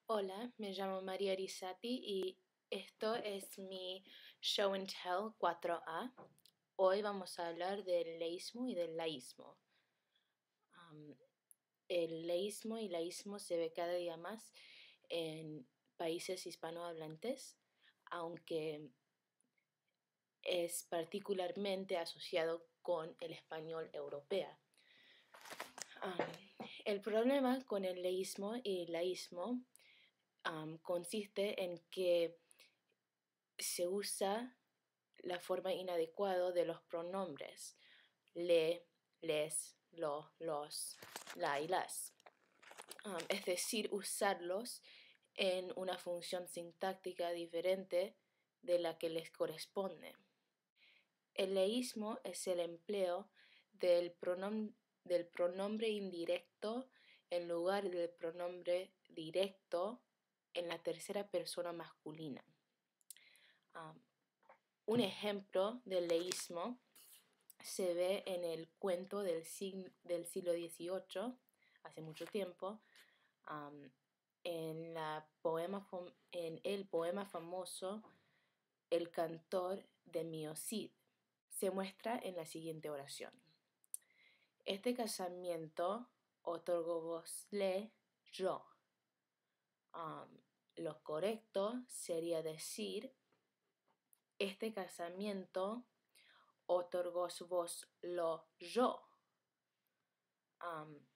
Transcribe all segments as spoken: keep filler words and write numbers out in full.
Hola, me llamo María Arisati y esto es mi Show and Tell cuatro A. Hoy vamos a hablar del leísmo y del laísmo. Um, el leísmo y laísmo se ve cada día más en países hispanohablantes, aunque es particularmente asociado con el español europeo. Um, el problema con el leísmo y laísmo um, consiste en que se usa la forma inadecuada de los pronombres le, les, lo, los, la y las. Um, es decir, usarlos en una función sintáctica diferente de la que les corresponde. El leísmo es el empleo del, pronom del pronombre indirecto en lugar del pronombre directo en la tercera persona masculina. Um, un ejemplo del leísmo se ve en el cuento del, sig del siglo dieciocho, hace mucho tiempo, um, en, la poema en el poema famoso El cantor de Mio Cid. Se muestra en la siguiente oración. Este casamiento otorgóvosle yo. Um, lo correcto sería decir, este casamiento otorgósvoslo yo. Um,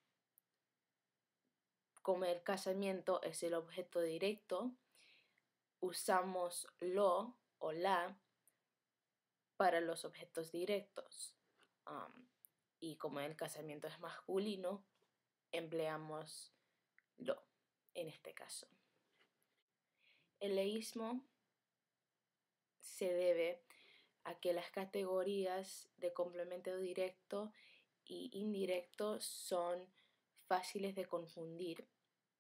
como el casamiento es el objeto directo, usamos lo o la para los objetos directos. Um, y como el casamiento es masculino, empleamos lo en este caso. El leísmo se debe a que las categorías de complemento directo y indirecto son fáciles de confundir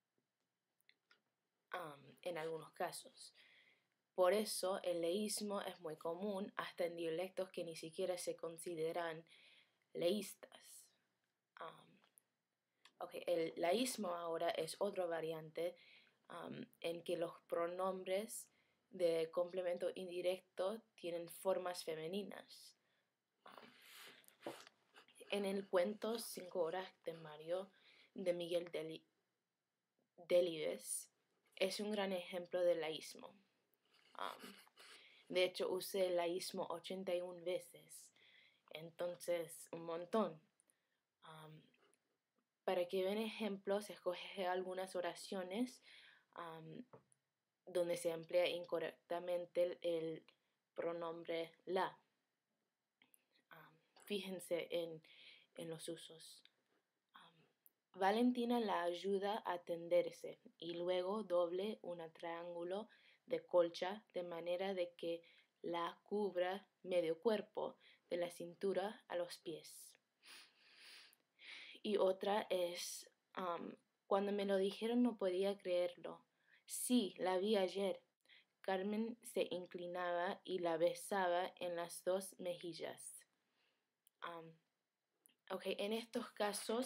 um, en algunos casos. Por eso el leísmo es muy común hasta en dialectos que ni siquiera se consideran leístas. Um, okay, el laísmo ahora es otra variante um, en que los pronombres de complemento indirecto tienen formas femeninas. Um, en el cuento Cinco horas de Mario de Miguel Deli Delibes es un gran ejemplo de laísmo. Um, de hecho, usé el laísmo ochenta y una veces, entonces un montón. Um, para que vean ejemplos, escoge algunas oraciones um, donde se emplea incorrectamente el, el pronombre la. Um, fíjense en, en los usos. Um, Valentina la ayuda a tenderse y luego doble un triángulo de colcha de manera de que la cubra medio cuerpo, de la cintura a los pies. Y otra es, um, cuando me lo dijeron no podía creerlo. Sí, la vi ayer. Carmen se inclinaba y la besaba en las dos mejillas. Um, ok, en estos casos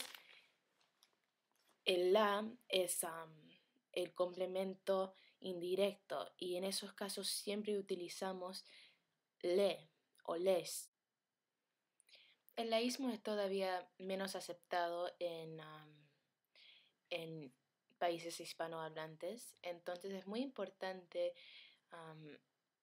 el la es um, el complemento indirecto y en esos casos siempre utilizamos le o les. El laísmo es todavía menos aceptado en, um, en países hispanohablantes, entonces es muy importante um,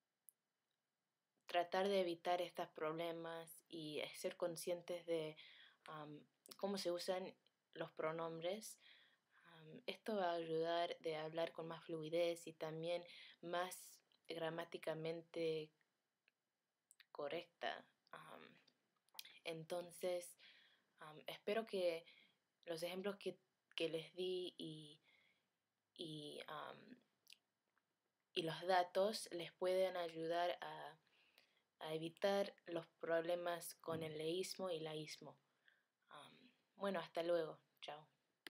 tratar de evitar estos problemas y ser conscientes de um, cómo se usan los pronombres. Um, esto va a ayudar de hablar con más fluidez y también más gramáticamente correcta. Um, entonces, um, espero que los ejemplos que, que les di y, y, um, y los datos les pueden ayudar a, a evitar los problemas con el leísmo y laísmo. Um, bueno, hasta luego.